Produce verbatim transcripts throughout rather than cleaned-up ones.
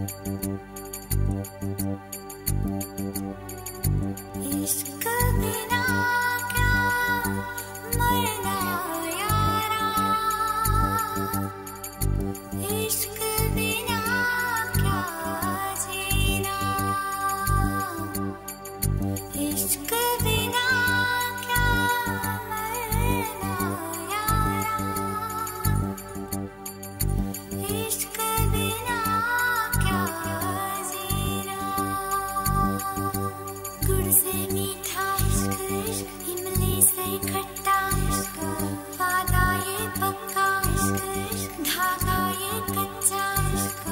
इश्क बिना क्या मरना यारा, इश्क बिना क्या जीना, इश्क बिना क्या मरना यारा, इश्क बिना क्या जीना। गुड़ से मीठा इश्क इश्क, इमली से खट्टा इश्क, वादा ये पक्का इश्क इश्क, धागा ये कच्चा इश्क।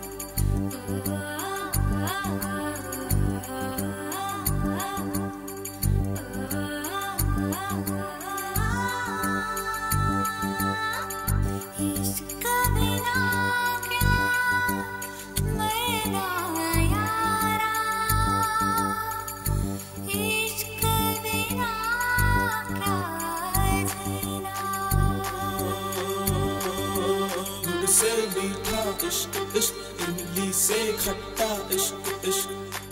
इश्क बिना क्या मरना यारा, इश्क बिना क्या जीना। गुड़ से मीठा इश्क इश्क, इमली से खट्टा इश्क इश्क,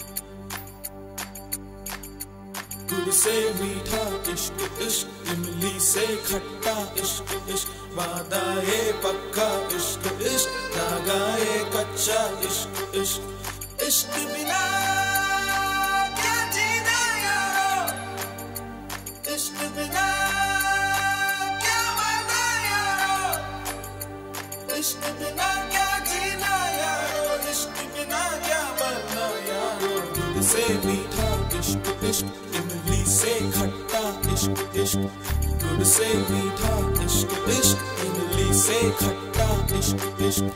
गुड़ से मीठा इश्क इश्क, इमली से खट्टा इश्क इश्क, वादा ये पक्का इश्क इश्क, धागा ये कच्चा इश्क इश्क। इश्क बिना क्या जीना यारो, इश्क बिना क्या मरना यारो, इश्क बिना क्या जीना यारो, इश्क बिना क्या मरना यारो। गुड़ से मीठा इश्क इश्क, इमली से खट्टा इश्क इश्क, गुड़ से मीठा इश्क इश्क, इमली से खट्टा इश्क इश्क।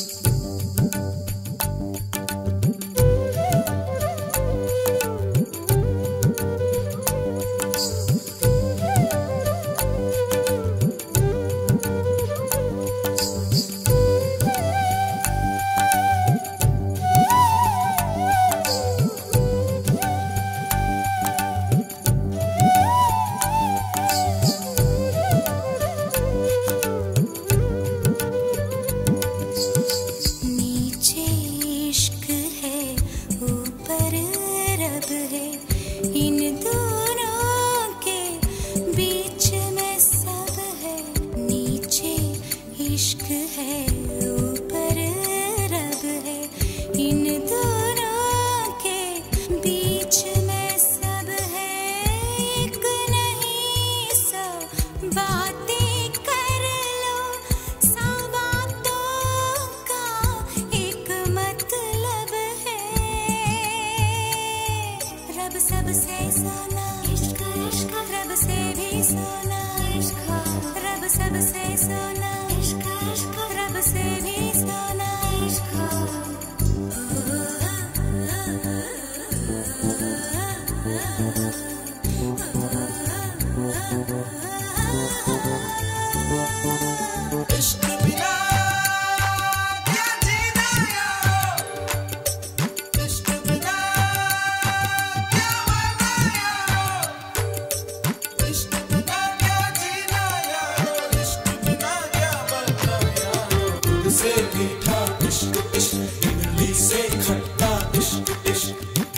नीचे इश्क है, ऊपर रब है, इन दोनों के बीच में सब है। नीचे इश्क है, ऊपर रब है, इन दोनों के बीच में सब है। एक नहीं सौ बातें कर लो, सौ बातों का एक मतलब है। रब सबसे सोना इश्क इश्क, रब से भी सोना इश्क, रब सबसे सोना इश्क इश्क, रब से भी सोना इश्क। इश्क बिना क्या जीना यारो, इश्क बिना क्या मरना यारो, इश्क बिना क्या जीना यारो, इश्क बिना क्या मरना यारो। गुड़ से मीठा इश्क इश्क, इमली से खट्टा इश्क इश्क,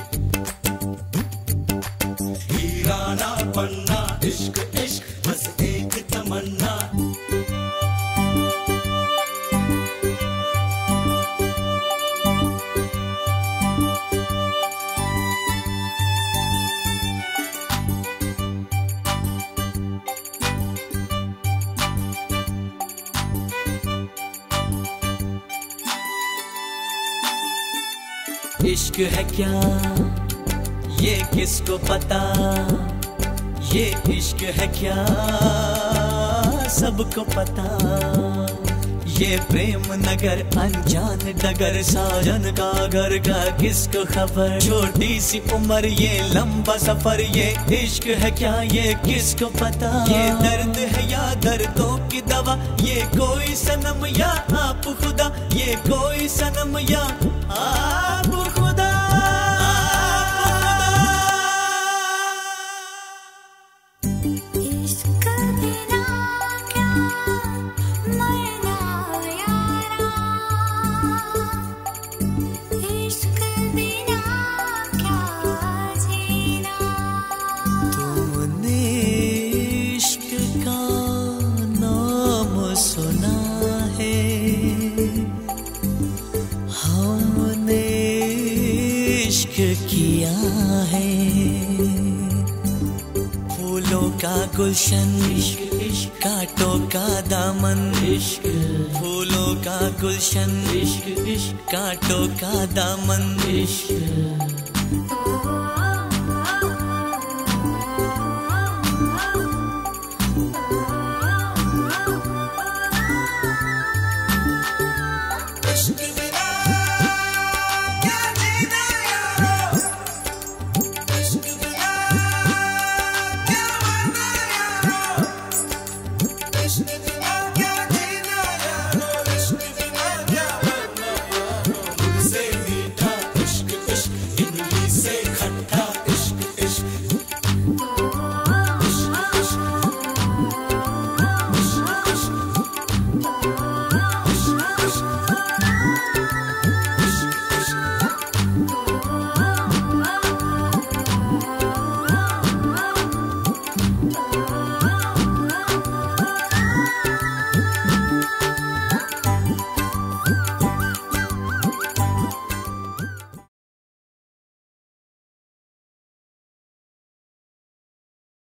हीरा ना पन्ना इश्क इश्क, बस एक तमन्ना। इश्क है क्या ये किसको पता, ये इश्क है क्या सबको पता। ये प्रेम नगर अनजान डगर, साजन का घर का किसको खबर। छोटी सी उम्र ये लंबा सफर, ये इश्क है क्या ये किसको पता। ये दर्द है या दर्दों की दवा, ये कोई सनम या आप खुदा, ये कोई सनम या आप खुदा। इश्क बिना क्या मरना यारा, इश्क किया है। फूलों का गुलशन इश्क इश्क, कांटों का दामन इश्क, फूलों का गुलशन इश्क इश्क, कांटों का दामन इश्क।